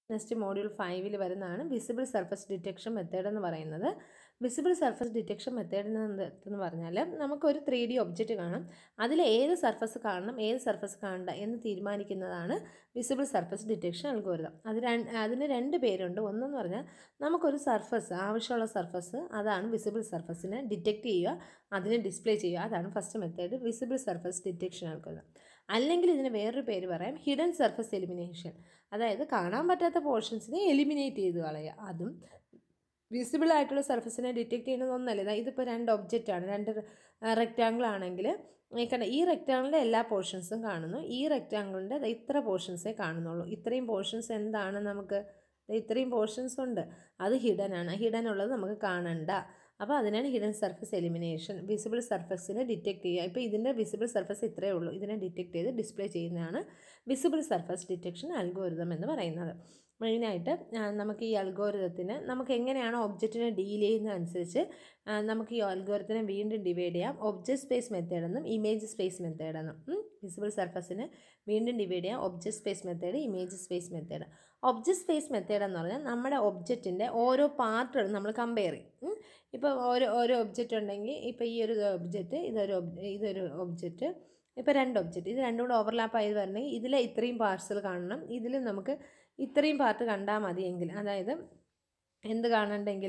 Next module 5 വരുന്നതാണ് visible surface detection method എന്ന് പറയുന്നത്. വിസിബിൾ സർഫസ് ഡിറ്റക്ഷൻ മെത്തേഡ് എന്ന് പറഞ്ഞാൽ നമുക്കൊരു 3D ഒബ്ജക്റ്റ് കാണാം, അതിൽ ഏത് സർഫസ് കാണണം ഏത് സർഫസ് കാണണ്ട എന്ന് തീരുമാനിക്കുന്നതാണ് വിസിബിൾ സർഫസ് ഡിറ്റക്ഷൻ അൽഗോരിതം. അതിന് രണ്ട് പേരുണ്ട്. ഒന്നെന്ന് പറഞ്ഞാൽ നമുക്കൊരു സർഫസ് ആവശ്യമുള്ള സർഫസ്, അതാണ് വിസിബിൾ സർഫസിനെ ഡിറ്റക്റ്റ് ചെയ്യുക, അതിനെ ഡിസ്പ്ലേ ചെയ്യുക, അതാണ് first method visible surface detection algorithm. അല്ലെങ്കിൽ ഇതിന് വേറൊരു പേര് പറയാം ഹിഡൻ സർഫസ് എലിമിനേഷൻ, അതായത് കാണാൻ പറ്റാത്ത പോർഷൻസിനെ എലിമിനേറ്റ് ചെയ്ത് കളയുക. അതും വിസിബിൾ ആയിട്ടുള്ള സർഫസിനെ ഡിറ്റക്റ്റ് ചെയ്യുന്നത് ഒന്നല്ല. ഇതിപ്പോൾ രണ്ട് ഒബ്ജക്റ്റാണ്, രണ്ട് റെക്റ്റാങ്കിൾ ആണെങ്കിൽ ഈ റെക്റ്റാങ്കിളിൻ്റെ എല്ലാ പോർഷൻസും കാണുന്നു, ഈ റെക്റ്റാങ്കിളിൻ്റെ ഇത്ര പോർഷൻസേ കാണുന്നുള്ളൂ. ഇത്രയും പോർഷൻസ് എന്താണ്, നമുക്ക് ഇത്രയും പോർഷൻസ് ഉണ്ട്, അത് ഹിഡൻ ആണ്. ഹിഡൻ ഉള്ളത് നമുക്ക് കാണണ്ട. അപ്പോൾ അതിനാണ് ഹിഡൻ സർഫസ് എലിമിനേഷൻ. വിസിബിൾ സർഫസിനെ ഡിറ്റക്റ്റ് ചെയ്യുക. ഇപ്പോൾ ഇതിൻ്റെ വിസിബിൾ സർഫസ് ഇത്രയേ ഉള്ളൂ, ഇതിനെ ഡിറ്റക്റ്റ് ചെയ്ത് ഡിസ്പ്ലേ ചെയ്യുന്നതാണ് വിസിബിൾ സർഫസ് ഡിറ്റക്ഷൻ അൽഗോരിതം എന്ന് പറയുന്നത്. മെയിനായിട്ട് നമുക്ക് ഈ അൽഗോരിതത്തിന് നമുക്ക് എങ്ങനെയാണോ ഒബ്ജക്റ്റിനെ ഡീൽ ചെയ്യുന്നതനുസരിച്ച് നമുക്ക് ഈ അൽഗോരിതത്തിനെ വീണ്ടും ഡിവൈഡ് ചെയ്യാം. ഒബ്ജക്റ്റ് സ്പേസ് മെത്തേഡെന്നും ഇമേജ് സ്പേസ് മെത്തേഡെന്നും. വിസിബിൾ സർഫസിന് വീണ്ടും ഡിവൈഡ് ചെയ്യാം object space method, image space method. Object space method എന്ന് പറഞ്ഞാൽ നമ്മുടെ ഒബ്ജക്റ്റിൻ്റെ ഓരോ പാർട്ടുകളും നമ്മൾ കമ്പയർ ചെയ്യും. ഇപ്പോൾ ഓരോ ഒബ്ജക്റ്റ് ഉണ്ടെങ്കിൽ ഇപ്പോൾ ഈ ഒരു ഒബ്ജക്റ്റ്, ഇതൊരു ഒബ്ജക്റ്റ്, ഇപ്പോൾ രണ്ട് ഒബ്ജക്റ്റ്, ഇത് രണ്ടും കൂടെ ഓവർലാപ്പ് ആയത് വരണമെങ്കിൽ ഇതിലെ ഇത്രയും പാർട്സുകൾ കാണണം, ഇതിൽ നമുക്ക് ഇത്രയും പാർട്ട് കണ്ടാൽ മതിയെങ്കിൽ, അതായത് എന്ത് കാണണ്ടെങ്കിൽ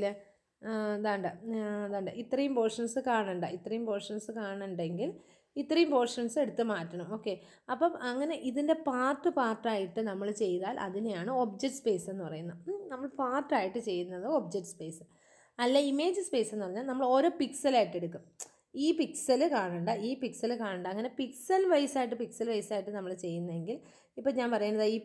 അതാണ്ട് ഇത്രയും പോർഷൻസ് കാണണ്ടെങ്കിൽ ഇത്രയും പോർഷൻസ് എടുത്ത് മാറ്റണം. ഓക്കെ, അപ്പം അങ്ങനെ ഇതിൻ്റെ പാർട്ടായിട്ട് നമ്മൾ ചെയ്താൽ അതിനെയാണ് ഒബ്ജക്റ്റ് സ്പേസ് എന്ന് പറയുന്നത്. നമ്മൾ പാർട്ടായിട്ട് ചെയ്യുന്നത് ഒബ്ജക്റ്റ് സ്പേസ്. അല്ല, ഇമേജ് സ്പേസ് എന്ന് പറഞ്ഞാൽ നമ്മൾ ഓരോ പിക്സലായിട്ട് എടുക്കും. ഈ പിക്സൽ കാണണ്ട, അങ്ങനെ പിക്സൽ വൈസായിട്ട് നമ്മൾ ചെയ്യുന്നതെങ്കിൽ, ഇപ്പോൾ ഞാൻ പറയുന്നത് ഈ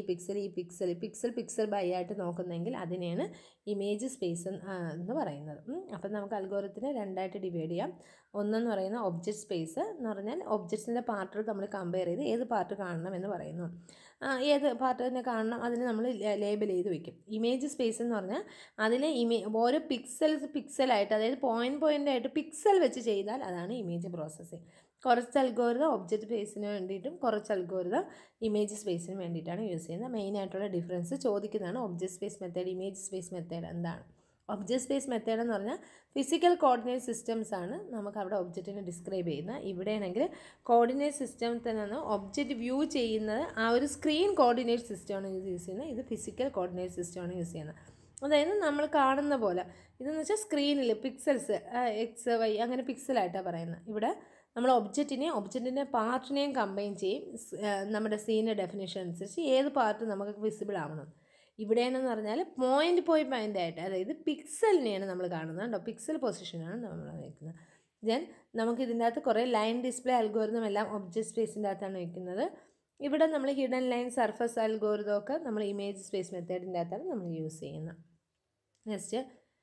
പിക്സൽ ബൈ ആയിട്ട് നോക്കുന്നതെങ്കിൽ അതിനെയാണ് ഇമേജ് സ്പേസ് എന്ന് പറയുന്നത്. അപ്പം നമുക്ക് അൽഗോരിതത്തിനെ രണ്ടായിട്ട് ഡിവൈഡ് ചെയ്യാം. ഒന്നെന്ന് പറയുന്ന ഒബ്ജക്റ്റ് സ്പേസ് എന്ന് പറഞ്ഞാൽ ഒബ്ജക്ട്സിൻ്റെ പാർട്ടുകൾ നമ്മൾ കമ്പയർ ചെയ്ത് ഏത് പാർട്ട് കാണണം എന്ന് പറയുന്നു, ഏത് പാർട്ടിനെ കാണണം അതിന് നമ്മൾ ലേബൽ ചെയ്ത് വയ്ക്കും. ഇമേജ് സ്പേസ് എന്ന് പറഞ്ഞാൽ അതിലെ ഓരോ പിക്സലായിട്ട്, അതായത് പോയിൻ്റായിട്ട് പിക്സൽ വെച്ച് ചെയ്താൽ അതാണ് ഇമേജ് പ്രോസസ്സിങ്. കുറച്ച് അൽഗോരിതം ഒബ്ജക്റ്റ് സ്പേസിന് വേണ്ടിയിട്ടും കുറച്ച് അൽഗോരിതം ഇമേജ് സ്പേസിന് വേണ്ടിയിട്ടാണ് യൂസ് ചെയ്യുന്നത്. മെയിനായിട്ടുള്ള ഡിഫറൻസ് ചോദിക്കുന്നതാണ് object space method, image space method എന്താണ്. ഒബ്ജക്റ്റ് സ്പേസ് മെത്തേഡ് എന്ന് പറഞ്ഞാൽ ഫിസിക്കൽ കോർഡിനേറ്റ് സിസ്റ്റംസ് ആണ് നമുക്ക് അവിടെ ഒബ്ജക്റ്റിനെ ഡിസ്ക്രൈബ് ചെയ്യുന്നത്. ഇവിടെയാണെങ്കിൽ കോർഡിനേറ്റ് സിസ്റ്റത്തിൽ നിന്ന് ഒബ്ജക്റ്റ് വ്യൂ ചെയ്യുന്നത് ആ ഒരു സ്ക്രീൻ കോർഡിനേറ്റ് സിസ്റ്റമാണ് യൂസ് ചെയ്യുന്നത്. ഇത് ഫിസിക്കൽ കോർഡിനേറ്റ് സിസ്റ്റമാണ് യൂസ് ചെയ്യുന്നത്. അതായത് നമ്മൾ കാണുന്ന പോലെ, ഇതെന്ന് വെച്ചാൽ സ്ക്രീനിൽ പിക്സൽസ് എക്സ് വൈ അങ്ങനെ പിക്സലായിട്ടാണ് പറയുന്നത്. ഇവിടെ നമ്മൾ ഒബ്ജക്റ്റിൻ്റെ പാർട്ടിനെയും കമ്പൈൻ ചെയ്യും. നമ്മുടെ സീനിൻ്റെ ഡെഫിനേഷൻ അനുസരിച്ച് ഏത് പാർട്ട് നമുക്ക് വിസിബിൾ ആവണം. ഇവിടെയെന്ന് പറഞ്ഞാൽ പോയിൻ്റായിട്ട്, അതായത് പിക്സലിനെയാണ് നമ്മൾ കാണുന്നത്. കേട്ടോ, പിക്സൽ പൊസിഷനാണ് നമ്മൾ വയ്ക്കുന്നത്. ദെൻ നമുക്ക് ഇതിൻ്റെ അകത്ത് കുറേ ലൈൻ ഡിസ്പ്ലേ അൽഗോരിതം എല്ലാം ഒബ്ജക്റ്റ് സ്പേസിൻ്റെ അകത്താണ് വയ്ക്കുന്നത്. ഇവിടെ നമ്മൾ ഹിഡൻ ലൈൻ സർഫസ് അൽഗോരിതം ഒക്കെ നമ്മൾ ഇമേജ് സ്പേസ് മെത്തേഡിൻ്റെ അകത്താണ് നമ്മൾ യൂസ് ചെയ്യുന്നത്. നെക്സ്റ്റ്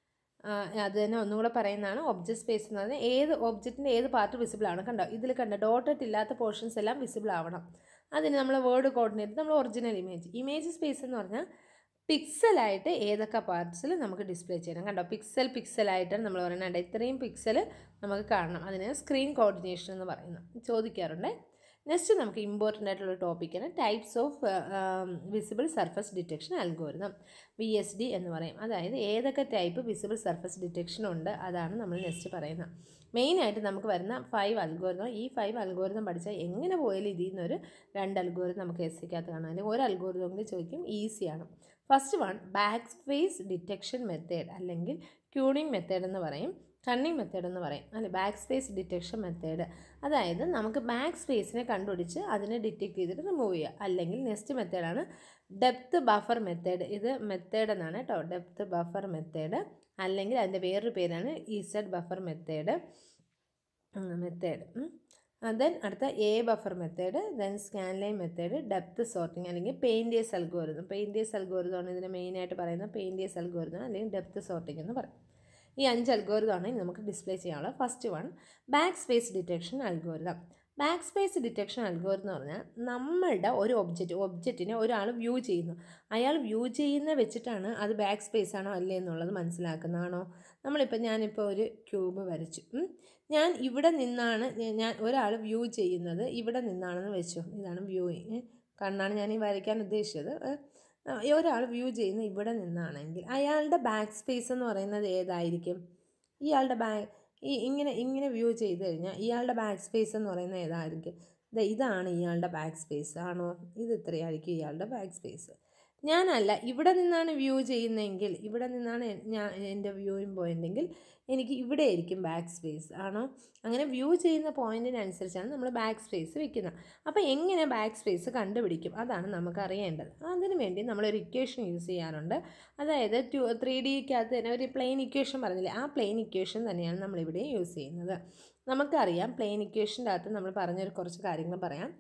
അത് തന്നെ ഒന്നുകൂടെ പറയുന്നതാണ് ഒബ്ജക്റ്റ് സ്പേസ് എന്ന് പറഞ്ഞാൽ ഏത് ഒബ്ജക്റ്റിൻ്റെ ഏത് പാർട്ട് വിസിബിൾ ആണ്. കണ്ടോ, ഇതിൽ ഡോട്ടഡ് ഇല്ലാത്ത പോർഷൻസ് എല്ലാം വിസിബിൾ ആവണം. അതിന് നമ്മൾ വേർഡ് കോർഡിനേറ്റ് നമ്മൾ ഒറിജിനൽ ഇമേജ് സ്പേസ് എന്ന് പറഞ്ഞാൽ പിക്സലായിട്ട് ഏതൊക്കെ പാർട്സിൽ നമുക്ക് ഡിസ്പ്ലേ ചെയ്യണം. കണ്ടോ, പിക്സലായിട്ടാണ് നമ്മൾ പറയുന്നത്. ഇത്രയും പിക്സൽ നമുക്ക് കാണണം, അതിന് സ്ക്രീൻ കോർഡിനേഷൻ എന്ന് പറയുന്നത് ചോദിക്കാറുണ്ട്. നെക്സ്റ്റ് നമുക്ക് ഇമ്പോർട്ടൻ്റ് ആയിട്ടുള്ള ടോപ്പിക്കാണ് types of visible surface detection algorithm, VSD എന്ന് പറയും. അതായത് ഏതൊക്കെ ടൈപ്പ് വിസിബിൾ സർഫസ് ഡിറ്റക്ഷൻ ഉണ്ട് അതാണ് നമ്മൾ നെക്സ്റ്റ് പറയുന്നത്. മെയിനായിട്ട് നമുക്ക് വരുന്ന 5 അൽഗോരിതം. ഈ 5 അൽഗോരിതം പഠിച്ചാൽ എങ്ങനെ പോയാലും ഇതിൽ നിന്നൊരു 2 അൽഗോരിതം നമുക്ക് എസ്സിക്കകത്ത് കാണാം, അല്ലെങ്കിൽ ഒരു അൽഗോരിതം കൂടി ചോദിക്കും, ഈസിയാണ്. First one back space detection method, അല്ലെങ്കിൽ ട്യൂണിംഗ് മെത്തേഡ് എന്ന് പറയും, കണ്ണിങ് മെത്തേഡ് എന്ന് പറയും, അല്ലെ ബാക്ക് സ്പേസ് ഡിറ്റക്ഷൻ മെത്തേഡ്. അതായത് നമുക്ക് ബാക്ക് സ്പേസിനെ കണ്ടുപിടിച്ച് അതിനെ ഡിറ്റക്ട് ചെയ്തിട്ട് റിമൂവ് ചെയ്യുക. അല്ലെങ്കിൽ നെക്സ്റ്റ് മെത്തേഡാണ് ഡെപ്ത് ബഫർ മെത്തേഡ്. ഇത് മെത്തേഡ് എന്നാണ് കേട്ടോ, ഡെപ്ത് ബഫർ മെത്തേഡ്, അല്ലെങ്കിൽ അതിൻ്റെ വേറൊരു പേരാണ് ഈസഡ് ബഫർ മെത്തേഡ്. ദെൻ അടുത്ത A buffer method, then scan line method, depth sorting, അല്ലെങ്കിൽ പെയിൻറ്റേഴ്സ് അൽഗോരിതമാണ് ഇതിന് മെയിനായിട്ട് പറയുന്നത്. പെയിൻറ്റേഴ്സ് അൽഗോരിതം അല്ലെങ്കിൽ ഡെപ്ത് സോർട്ടിങ് എന്ന് പറയും. ഈ 5 അൽഗോരിതമാണ് നമുക്ക് ഡിസ്പ്ലേ ചെയ്യാനുള്ളത്. First one back space detection algorithm. Back space detection algorithm എന്ന് പറഞ്ഞാൽ നമ്മളുടെ ഒരു ഒബ്ജക്റ്റിനെ ഒരാൾ വ്യൂ ചെയ്യുന്നു, അയാൾ വ്യൂ ചെയ്യുന്ന വെച്ചിട്ടാണ് അത് ബാക്ക് സ്പേസ് ആണോ അല്ലേ എന്നുള്ളത് മനസ്സിലാക്കുന്നതാണോ. ഞാനിപ്പോൾ ഒരു ക്യൂബ് വരച്ചു, ഞാൻ ഇവിടെ നിന്നാണ് ഒരാൾ വ്യൂ ചെയ്യുന്നത് ഇവിടെ നിന്നാണെന്ന് വെച്ചു, ഇതാണ് വ്യൂയിങ്, കണ്ണാണ് ഞാൻ ഈ വരയ്ക്കാൻ ഉദ്ദേശിച്ചത്. ഒരാൾ വ്യൂ ചെയ്യുന്ന ഇവിടെ നിന്നാണെങ്കിൽ അയാളുടെ ബാക്ക് സ്പേസ് എന്ന് പറയുന്നത് ഏതായിരിക്കും? ഇയാളുടെ ഇങ്ങനെ വ്യൂ ചെയ്ത് കഴിഞ്ഞാൽ ഇയാളുടെ ബാക്ക് സ്പേസ് എന്ന് പറയുന്നത് ഏതായിരിക്കും? ഇതാണ് ഇയാളുടെ ബാക്ക് സ്പേസ് ആണോ? ഇത് ഇത്രയായിരിക്കും ഇയാളുടെ ബാക്ക് സ്പേസ്. ഞാനല്ല, ഇവിടെ നിന്നാണ് വ്യൂ ചെയ്യുന്നതെങ്കിൽ, ഇവിടെ നിന്നാണ് എൻ്റെ വ്യൂയിങ് പോയിൻ്റെങ്കിൽ എനിക്ക് ഇവിടെ ആയിരിക്കും ബാക്ക് സ്പേസ് ആണോ? അങ്ങനെ വ്യൂ ചെയ്യുന്ന പോയിൻറ്റിനനുസരിച്ചാണ് നമ്മൾ ബാക്ക് സ്പേസ് വെക്കുന്നത്. അപ്പോൾ എങ്ങനെ ബാക്ക് സ്പേസ് കണ്ടുപിടിക്കും? അതാണ് നമുക്ക് അറിയേണ്ടത്. അതിനു വേണ്ടി നമ്മളൊരു ഇക്വേഷൻ യൂസ് ചെയ്യാറുണ്ട്. അതായത് 3Dക്കകത്ത് തന്നെ ഒരു പ്ലെയിൻ ഇക്വേഷൻ പറഞ്ഞില്ലേ, ആ പ്ലെയിൻ ഇക്വേഷൻ തന്നെയാണ് നമ്മളിവിടെ യൂസ് ചെയ്യുന്നത്. നമുക്കറിയാം പ്ലെയിൻ ഇക്വേഷൻ്റെ അകത്ത് നമ്മൾ പറഞ്ഞൊരു കുറച്ച് കാര്യങ്ങൾ പറയാം.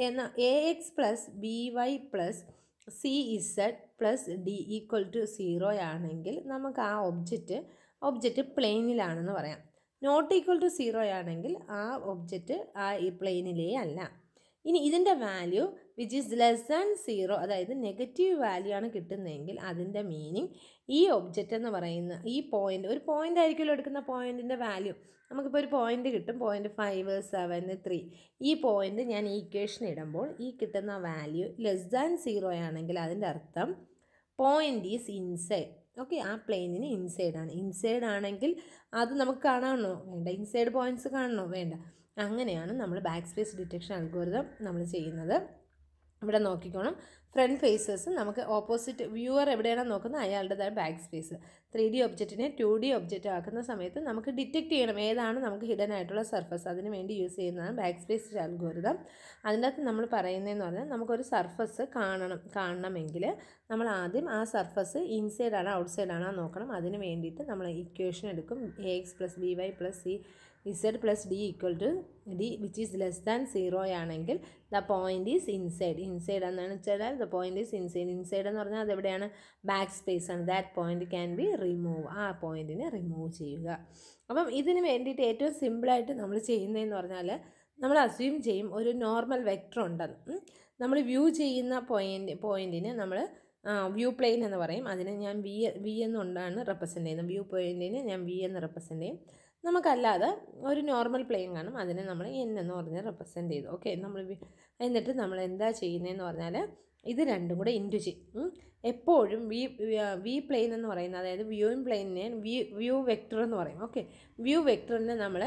AX + BY + CZ + D = 0 ആണെങ്കിൽ നമുക്ക് ആ ഒബ്ജക്റ്റ് പ്ലെയിനിലാണെന്ന് പറയാം. നോട്ട് ഈക്വൽ ടു 0 ആണെങ്കിൽ ആ ഒബ്ജക്റ്റ് ഈ പ്ലെയിനിലേ അല്ല. ഇനി ഇതിൻ്റെ value which is less than 0, അതായത് നെഗറ്റീവ് വാല്യൂ ആണ് കിട്ടുന്നതെങ്കിൽ അതിൻ്റെ മീനിങ് ഈ ഒബ്ജക്റ്റ് എന്ന് പറയുന്ന ഈ ഒരു പോയിൻ്റ് ആയിരിക്കുമല്ലോ എടുക്കുന്ന പോയിൻറ്റിൻ്റെ വാല്യൂ. നമുക്കിപ്പോൾ ഒരു പോയിൻ്റ് കിട്ടും, 0.5, 7, 3. ഈ പോയിൻ്റ് ഞാൻ ഈ ഇക്വേഷൻ ഇടുമ്പോൾ ഈ കിട്ടുന്ന വാല്യൂ ലെസ് ദാൻ 0 ആണെങ്കിൽ അതിൻ്റെ അർത്ഥം പോയിൻ്റ് ഈസ് ഇൻസൈഡ്. ഓക്കെ, ആ പ്ലെയിനിന് ഇൻസൈഡാണ്. ഇൻസൈഡ് ആണെങ്കിൽ അത് നമുക്ക് കാണണോ? വേണ്ട. ഇൻസൈഡ് പോയിൻറ്റ്സ് കാണണോ? വേണ്ട. അങ്ങനെയാണ് നമ്മൾ ബാക്ക് സ്പേസ് ഡിറ്റക്ഷൻ അൽഗോരിതം നമ്മൾ ചെയ്യുന്നത്. ഇവിടെ നോക്കിക്കോണം, ഫ്രണ്ട് ഫേസസ് നമുക്ക് ഓപ്പോസിറ്റ് വ്യൂവർ എവിടെയാണോ നോക്കുന്നത് അയാളുടേതായ ബാക്ക് സ്പേസ്. 3D ഒബ്ജക്റ്റിനെ 2D ഒബ്ജക്റ്റ് ആക്കുന്ന സമയത്ത് നമുക്ക് ഡിറ്റക്റ്റ് ചെയ്യണം ഏതാണ് നമുക്ക് ഹിഡൻ ആയിട്ടുള്ള സർഫസ്. അതിന് വേണ്ടി യൂസ് ചെയ്യുന്നതാണ് ബാക്ക് സ്പേസ് അൽഗോരിതം. അതിൻ്റെ അകത്ത് നമ്മൾ പറയുന്നതെന്ന് പറഞ്ഞാൽ നമുക്കൊരു സർഫസ് കാണണമെങ്കിൽ നമ്മൾ ആദ്യം ആ സർഫസ് ഇൻസൈഡ് ആണോ ഔട്ട്സൈഡ് ആണോ നോക്കണം. അതിന് വേണ്ടിയിട്ട് നമ്മൾ ഇക്വേഷൻ എടുക്കും. AX + BY + CZ + D = D which is less than 0 ആണെങ്കിൽ the point is inside. Inside എന്നാണ് വെച്ചാൽ the point is inside. Inside എന്ന് പറഞ്ഞാൽ അതെവിടെയാണ്? ബാക്ക് സ്പേസ് ആണ്. That point can be remove. ആ പോയിൻറ്റിനെ റിമൂവ് ചെയ്യുക. അപ്പം ഇതിന് വേണ്ടിയിട്ട് ഏറ്റവും സിമ്പിളായിട്ട് നമ്മൾ ചെയ്യുന്നതെന്ന് പറഞ്ഞാൽ നമ്മൾ അസ്യൂം ചെയ്യും ഒരു നോർമൽ വെക്റ്റർ ഉണ്ടെന്ന്. നമ്മൾ വ്യൂ ചെയ്യുന്ന പോയിൻറ്റിന് നമ്മൾ വ്യൂ പ്ലെയിൻ എന്ന് പറയും. അതിനെ ഞാൻ വി എന്നുകൊണ്ടാണ് റെപ്രസെൻ്റ് ചെയ്യുന്നത്. വ്യൂ പോയിൻറ്റിനെ ഞാൻ വി എന്ന് റെപ്രസെൻ്റ് ചെയ്യും. നമുക്കല്ലാതെ ഒരു നോർമൽ പ്ലെയിൻ കാണും, അതിനെ നമ്മൾ എൻ എന്ന് പറഞ്ഞ് റെപ്രസെൻ്റ് ചെയ്തു. ഓക്കെ, എന്നിട്ട് നമ്മൾ എന്താ ചെയ്യുന്നതെന്ന് പറഞ്ഞാൽ ഇത് രണ്ടും കൂടെ ഇൻറ്റു ചെയ്യും. എപ്പോഴും വി പ്ലെയിൻ എന്ന് പറയുന്നത്, അതായത് വ്യൂയിങ് പ്ലെയിനിനെ വ്യൂ വെക്റ്റർ എന്ന് പറയും. ഓക്കെ, വ്യൂ വെക്റ്ററിനെ നമ്മൾ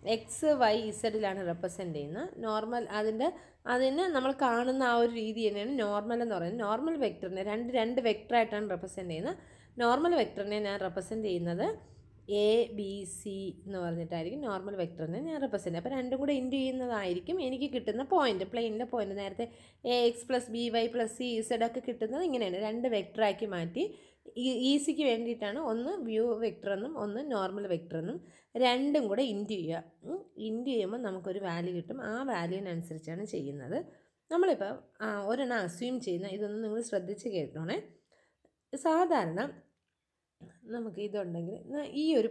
XYZ റെപ്രസെൻ്റ് ചെയ്യുന്നത്. നോർമൽ അതിന് നമ്മൾ കാണുന്ന ആ ഒരു രീതി തന്നെയാണ് നോർമൽ എന്ന് പറയുന്നത്. നോർമൽ വെക്റ്ററിനെ രണ്ട് വെക്റ്ററായിട്ടാണ് റെപ്രസെൻ്റ് ചെയ്യുന്നത്. നോർമൽ വെക്റ്ററിനെ ഞാൻ റെപ്രസെൻ്റ് ചെയ്യുന്നത് ABC എന്ന് പറഞ്ഞിട്ടായിരിക്കും നോർമൽ വെക്റ്ററിനെ ഞാൻ റെപ്രസെൻ്റ്. അപ്പോൾ രണ്ടും കൂടെ ഇൻറ്റു ചെയ്യുന്നതായിരിക്കും എനിക്ക് കിട്ടുന്ന പോയിൻ്റ്, പ്ലെയിനിൻ്റെ പോയിൻ്റ്. നേരത്തെ AX + BY + CZ ഒക്കെ കിട്ടുന്നത് ഇങ്ങനെയാണ്, രണ്ട് വെക്റ്ററാക്കി മാറ്റി. ഈസിക്ക് വേണ്ടിയിട്ടാണ് ഒന്ന് വ്യൂ വെക്റ്റർ എന്നും ഒന്ന് നോർമൽ വെക്റ്റർ എന്നും രണ്ടും കൂടെ ഇൻറ്റു ചെയ്യുക. ഇൻറ്റു ചെയ്യുമ്പോൾ നമുക്കൊരു വാല്യൂ കിട്ടും. ആ വാല്യൂവിനനുസരിച്ചാണ് ചെയ്യുന്നത്. നമ്മളിപ്പോൾ ഒരെണ്ണം അസ്യൂം ചെയ്യുന്ന ഇതൊന്നും നിങ്ങൾ ശ്രദ്ധിച്ച് കേട്ടോണേ. സാധാരണ നമുക്ക് ഇതുണ്ടെങ്കിൽ ഈ ഒരു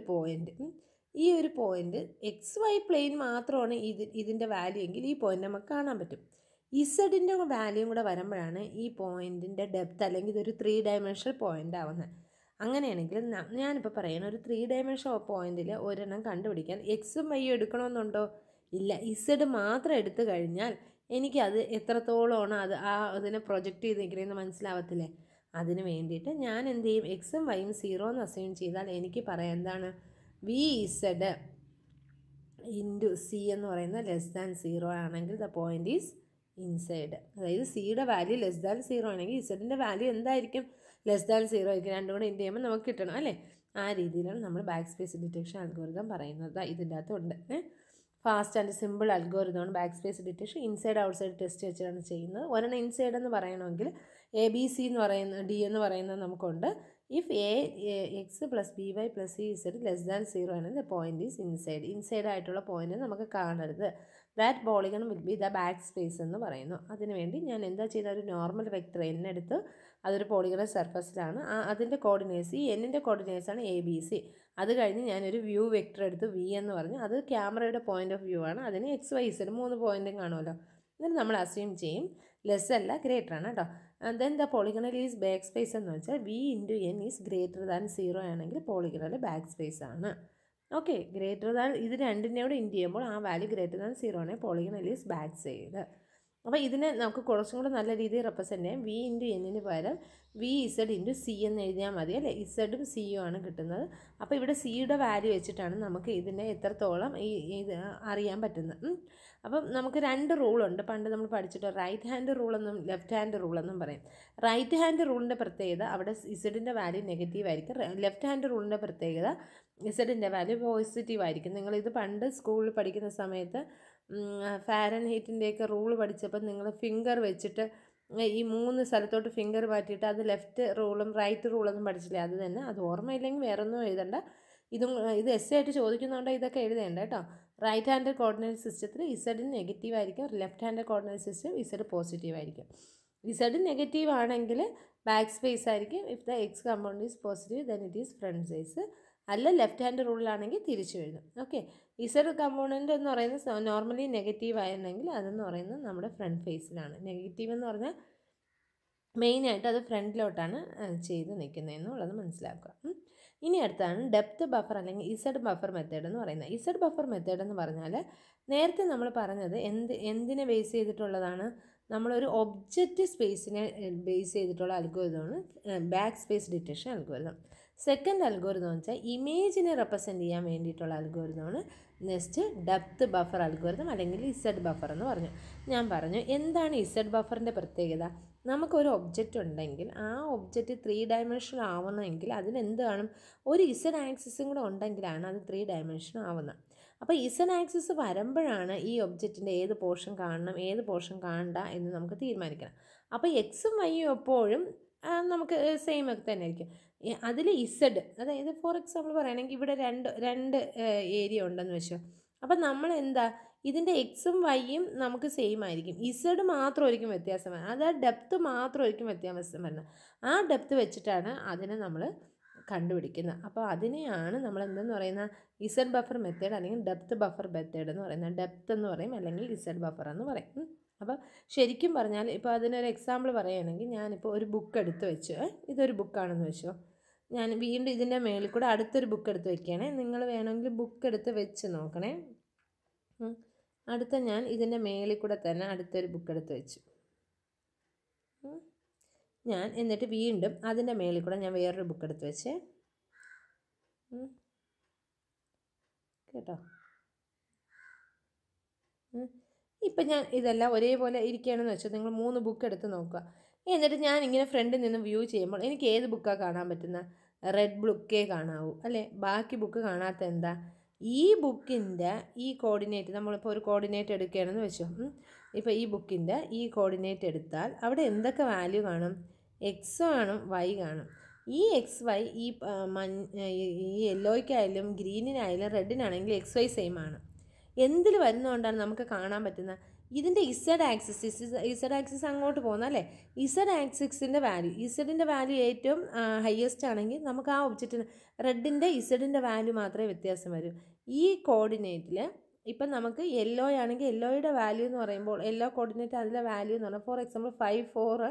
പോയിൻ്റ് XY പ്ലെയിൻ മാത്രമാണ് ഇതിൻ്റെ വാല്യൂ എങ്കിൽ ഈ പോയിൻ്റ് നമുക്ക് കാണാൻ പറ്റും. ഇസഡിൻ്റെ വാല്യൂയും കൂടെ വരുമ്പോഴാണ് ഈ പോയിൻറ്റിൻ്റെ ഡെപ്ത് അല്ലെങ്കിൽ ഇതൊരു 3 ഡയമെൻഷണൽ പോയിൻ്റ് ആവുന്നത്. അങ്ങനെയാണെങ്കിൽ ഞാനിപ്പോൾ പറയുന്ന ഒരു 3 ഡയമെൻഷണൽ പോയിൻറ്റിൽ ഒരെണ്ണം കണ്ടുപിടിക്കാൻ എക്സും വൈയും എടുക്കണമെന്നുണ്ടോ? ഇല്ല. ഇസഡ് മാത്രം എടുത്തു കഴിഞ്ഞാൽ എനിക്കത് എത്രത്തോളമാണ് അതിനെ പ്രൊജക്റ്റ് ചെയ്ത് നിൽക്കണമെന്ന് മനസ്സിലാവത്തില്ലേ? അതിന് വേണ്ടിയിട്ട് ഞാൻ എന്ത് ചെയ്യും? എക്സും വൈയും 0 എന്ന് അസ്യൂം ചെയ്താൽ എനിക്ക് പറയാം എന്താണ്? VZ × C എന്ന് പറയുന്നത് ലെസ് ദാൻ 0 ആണെങ്കിൽ ദ പോയിൻ്റ് ഈസ് ഇൻസൈഡ്. അതായത് സിയുടെ വാല്യൂ ലെസ് ദാൻ 0 ആണെങ്കിൽ ഇസഡിൻ്റെ വാല്യൂ എന്തായിരിക്കും? ലെസ് ദാൻ 0 ആയിരിക്കും. രണ്ടും കൂടെ ഇൻറ്റു ചെയ്യുമ്പോൾ നമുക്ക് കിട്ടണം അല്ലേ? ആ രീതിയിലാണ് നമ്മൾ ബാക്ക് സ്പേസ് ഡിറ്റക്ഷൻ അൽഗോരിതം പറയുന്നത്. ഇതിൻ്റെ അകത്തുണ്ട്. ഫാസ്റ്റ് ആൻഡ് സിമ്പിൾ അൽഗോരിതമാണ് back space detection. Inside outside test വെച്ചാണ് ചെയ്യുന്നത്. ഒരെണ്ണം ഇൻസൈഡ് എന്ന് പറയണമെങ്കിൽ ABC എന്ന് പറയുന്ന D എന്ന് പറയുന്നത് നമുക്കുണ്ട്. If AX + BY + CZ less than 0 ആണെങ്കിൽ ദ പോയിൻ്റ് ഈസ് ഇൻസൈഡ്. ഇൻസൈഡ് ആയിട്ടുള്ള പോയിൻ്റ് നമുക്ക് കാണരുത്. That polygon will be the back space എന്ന് പറയുന്നു. അതിനുവേണ്ടി ഞാൻ എന്താ ചെയ്ത ഒരു നോർമൽ വെക്റ്റർ N എടുത്ത് അതൊരു പോളിഗണൽ സർഫസിലാണ്. അതിൻ്റെ കോർഡിനേറ്റ്സ് ഈ എന്നിൻ്റെ കോർഡിനേറ്റ്സാണ് ABC. അത് കഴിഞ്ഞ് ഞാനൊരു വ്യൂ വെക്റ്റർ എടുത്ത് V എന്ന് പറഞ്ഞു. അത് ക്യാമറയുടെ പോയിൻ്റ് ഓഫ് വ്യൂ ആണ്. അതിന് XYZ 3 പോയിൻറ്റും കാണുമല്ലോ. എന്നിട്ട് നമ്മൾ അസ്യൂം ചെയ്യും ലെസ് അല്ല ഗ്രേറ്റർ ആണ് കേട്ടോ. Then the polygonal is back space എന്ന് വെച്ചാൽ V × N is greater than 0 ആണെങ്കിൽ പോളിഗണൽ ബാക്ക് സ്പേസ് ആണ്. ഓക്കെ, ഗ്രേറ്റർ ദാൻ ഇത് രണ്ടിനെയോട് ഇൻറ്റു ചെയ്യുമ്പോൾ ആ വാല്യൂ ഗ്രേറ്റർ ദാൻ 0 ആണെങ്കിൽ പോളിഗണൽ ഈസ് ബാക്ക് സൈഡ്. അപ്പോൾ ഇതിനെ നമുക്ക് കുറച്ചും കൂടെ നല്ല രീതിയിൽ റെപ്രസെൻറ്റ് ചെയ്യാം. വി ഇൻറ്റു എന്നിന് പകരം വി ഇസഡ് ഇൻറ്റു സി എന്ന് എഴുതിയാൽ മതി അല്ലേ. ഇസഡും സിയും ആണ് കിട്ടുന്നത്. അപ്പോൾ ഇവിടെ സിയുടെ വാല്യൂ വെച്ചിട്ടാണ് നമുക്ക് ഇതിനെ എത്രത്തോളം ഇത് അറിയാൻ പറ്റുന്നത്. അപ്പം നമുക്ക് 2 റൂളുണ്ട്. പണ്ട് നമ്മൾ പഠിച്ചിട്ട് റൈറ്റ് ഹാൻഡ് റൂളെന്നും ലെഫ്റ്റ് ഹാൻഡ് റൂളെന്നും പറയും. റൈറ്റ് ഹാൻഡ് റൂളിൻ്റെ പ്രത്യേകത അവിടെ ഇസഡിൻ്റെ വാല്യൂ നെഗറ്റീവ് ആയിരിക്കും. ലെഫ്റ്റ് ഹാൻഡ് റൂളിൻ്റെ പ്രത്യേകത ഇസഡിൻ്റെ വാല്യൂ പോസിറ്റീവ് ആയിരിക്കും. നിങ്ങളിത് പണ്ട് സ്കൂളിൽ പഠിക്കുന്ന സമയത്ത് ഫാരൻഹീറ്റിൻ്റെയൊക്കെ റൂൾ പഠിച്ചപ്പോൾ നിങ്ങൾ ഫിംഗർ വെച്ചിട്ട് ഈ 3 സ്ഥലത്തോട്ട് ഫിംഗർ മാറ്റിയിട്ട് അത് ലെഫ്റ്റ് റൂളും റൈറ്റ് റൂളൊന്നും പഠിച്ചില്ലേ. അത് തന്നെ. അത് ഓർമ്മയില്ലെങ്കിൽ വേറെ ഒന്നും എഴുതണ്ട. ഇത് എസ് ആയിട്ട് ചോദിക്കുന്നതുകൊണ്ട് ഇതൊക്കെ എഴുതേണ്ട കേട്ടോ. റൈറ്റ് ഹാൻഡ് കോർഡിനേറ്റ് സിസ്റ്റത്തിൽ ഇസഡിന് നെഗറ്റീവ് ആയിരിക്കും. Left hand coordinate system Z positive ആയിരിക്കും. ഇസഡ് നെഗറ്റീവ് ആണെങ്കിൽ ബാക്ക് സ്പേസ് ആയിരിക്കും. If the X compound is positive then it is front space. അല്ല ലെഫ്റ്റ് ഹാൻഡ് റൂളിലാണെങ്കിൽ തിരിച്ചു എഴുതും. ഓക്കെ. ഇസഡ് കമ്പോണൻ്റ് എന്ന് പറയുന്നത് നോർമലി നെഗറ്റീവ് ആയിരുന്നെങ്കിൽ അതെന്ന് പറയുന്നത് നമ്മുടെ ഫ്രണ്ട് ഫേസിലാണ്. നെഗറ്റീവ് എന്ന് പറഞ്ഞാൽ മെയിനായിട്ട് അത് ഫ്രണ്ടിലോട്ടാണ് ചെയ്ത് നിൽക്കുന്നതെന്നുള്ളത് മനസ്സിലാക്കുക. ഇനി അടുത്താണ് ഡെപ്ത് ബഫർ അല്ലെങ്കിൽ ഇസഡ് ബഫർ മെത്തേഡ് എന്ന് പറയുന്നത്. ഇസഡ് ബഫർ മെത്തേഡ് എന്ന് പറഞ്ഞാൽ നേരത്തെ നമ്മൾ പറഞ്ഞത് എന്തിനെ ബേസ് ചെയ്തിട്ടുള്ളതാണ്? നമ്മളൊരു ഒബ്ജക്റ്റ് സ്പേസിനെ ബേസ് ചെയ്തിട്ടുള്ള അൽഗോരിതമാണ് back space detection algorithm. Second algorithm എന്ന് വെച്ചാൽ ഇമേജിനെ റെപ്രസെൻറ്റ് ചെയ്യാൻ വേണ്ടിയിട്ടുള്ള അൽഗോരിതമാണ് നെക്സ്റ്റ് ഡെപ്ത് ബഫർ അൽഗോരിതം അല്ലെങ്കിൽ ഇസഡ് ബഫർ എന്ന് പറഞ്ഞു. ഞാൻ പറഞ്ഞു എന്താണ് ഇസഡ് ബഫറിൻ്റെ പ്രത്യേകത? നമുക്കൊരു ഒബ്ജക്റ്റ് ഉണ്ടെങ്കിൽ ആ ഒബ്ജക്റ്റ് 3 ഡയമെൻഷണൽ ആവണമെങ്കിൽ അതിനെന്ത് കാണും? ഒരു ഇസഡ് ആക്സിസും കൂടെ ഉണ്ടെങ്കിലാണ് അത് 3 ഡയമെൻഷൻ ആവുന്നത്. അപ്പോൾ ഇസഡ് ആക്സിസ് വരുമ്പോഴാണ് ഈ ഒബ്ജക്റ്റിൻ്റെ ഏത് പോർഷൻ കാണണം ഏത് പോർഷൻ കാണണ്ട എന്ന് നമുക്ക് തീരുമാനിക്കണം. അപ്പോൾ എക്സും വൈയും എപ്പോഴും നമുക്ക് സെയിം ഒക്കെ തന്നെ ആയിരിക്കും. അതിൽ ഇസഡ്, അതായത് ഫോർ എക്സാമ്പിൾ പറയുകയാണെങ്കിൽ ഇവിടെ രണ്ട് ഏരിയ ഉണ്ടെന്ന് വെച്ചോ. അപ്പം നമ്മൾ എന്താ ഇതിൻ്റെ എക്സും വൈയും നമുക്ക് സെയിം ആയിരിക്കും. ഇസഡ് മാത്രമായിരിക്കും വ്യത്യാസം വരുന്നത്. അത് ഡെപ്ത് മാത്രമായിരിക്കും വ്യത്യാസം വരുന്നത്. ആ ഡെപ്ത് വെച്ചിട്ടാണ് അതിനെ നമ്മൾ കണ്ടുപിടിക്കുന്നത്. അപ്പോൾ അതിനെയാണ് നമ്മൾ എന്തെന്ന് പറയുന്നത് ഇസഡ് ബഫർ മെത്തേഡ് അല്ലെങ്കിൽ ഡെപ്ത് ബഫർ മെത്തേഡ് എന്ന് പറയുന്നത്. ഡെപ്ത് എന്ന് പറയും അല്ലെങ്കിൽ ഇസഡ് ബഫർ എന്ന് പറയും. അപ്പോൾ ശരിക്കും പറഞ്ഞാൽ ഇപ്പോൾ അതിനൊരു എക്സാമ്പിൾ പറയുകയാണെങ്കിൽ ഞാനിപ്പോൾ ഒരു ബുക്ക് എടുത്ത് വെച്ചു. ഇതൊരു ബുക്കാണെന്ന് വെച്ചോ. ഞാൻ വീണ്ടും ഇതിൻ്റെ മേളിൽ കൂടെ അടുത്തൊരു ബുക്ക് എടുത്ത് വെക്കുകയാണേ. നിങ്ങൾ വേണമെങ്കിൽ ബുക്ക് എടുത്ത് വെച്ച് നോക്കണേ. ഞാൻ ഇതിൻ്റെ മേളിൽ കൂടെ തന്നെ അടുത്തൊരു ബുക്ക് എടുത്ത് വെച്ചു. ഞാൻ എന്നിട്ട് വീണ്ടും അതിൻ്റെ മേളിൽ കൂടെ ഞാൻ വേറൊരു ബുക്ക് എടുത്ത് വെച്ചേ. കേട്ടോ? ഇപ്പം ഞാൻ ഇതെല്ലാം ഒരേപോലെ ഇരിക്കുകയാണെന്ന് വെച്ചാൽ നിങ്ങൾ 3 ബുക്ക് എടുത്ത് നോക്കുക. എന്നിട്ട് ഞാൻ ഇങ്ങനെ ഫ്രണ്ടിൽ നിന്ന് വ്യൂ ചെയ്യുമ്പോൾ എനിക്ക് ഏത് ബുക്കാണ് കാണാൻ പറ്റുന്നത്? റെഡ് ബുക്കേ കാണാവൂ അല്ലേ? ബാക്കി ബുക്ക് കാണാത്ത എന്താ? ഈ ബുക്കിൻ്റെ ഈ കോർഡിനേറ്റ്, നമ്മളിപ്പോൾ ഒരു കോർഡിനേറ്റ് എടുക്കുകയാണെന്ന് വെച്ചോ. ഇപ്പോൾ ഈ ബുക്കിൻ്റെ ഈ കോർഡിനേറ്റ് എടുത്താൽ അവിടെ എന്തൊക്കെ വാല്യൂ കാണും? എക്സ് കാണും, വൈ കാണും. ഈ എക്സ് വൈ ഈ യെല്ലോയ്ക്കായാലും ഗ്രീനിനായാലും റെഡിനാണെങ്കിലും എക്സ് വൈ സെയിം ആണ്. എന്തിൽ വരുന്നതുകൊണ്ടാണ് നമുക്ക് കാണാൻ പറ്റുന്നത്? ഇതിൻ്റെ ഇസഡ് ആക്സിസ് അങ്ങോട്ട് പോകുന്ന അല്ലേ? ഇസഡ് ആക്സിസിൻ്റെ വാല്യൂ, ഇസഡിൻ്റെ വാല്യൂ ഏറ്റവും ഹയസ്റ്റ് ആണെങ്കിൽ നമുക്ക് ആ ഒബ്ജക്റ്റിന് റെഡിൻ്റെ ഇസഡിൻ്റെ വാല്യൂ മാത്രമേ വ്യത്യാസം വരൂ. ഈ കോർഡിനേറ്റിൽ ഇപ്പം നമുക്ക് യെല്ലോ ആണെങ്കിൽ യെല്ലോയുടെ വാല്യൂ എന്ന് പറയുമ്പോൾ യെല്ലോ കോർഡിനേറ്റ് അതിലെ വാല്യൂ എന്ന് പറഞ്ഞാൽ ഫോർ എക്സാമ്പിൾ 5 4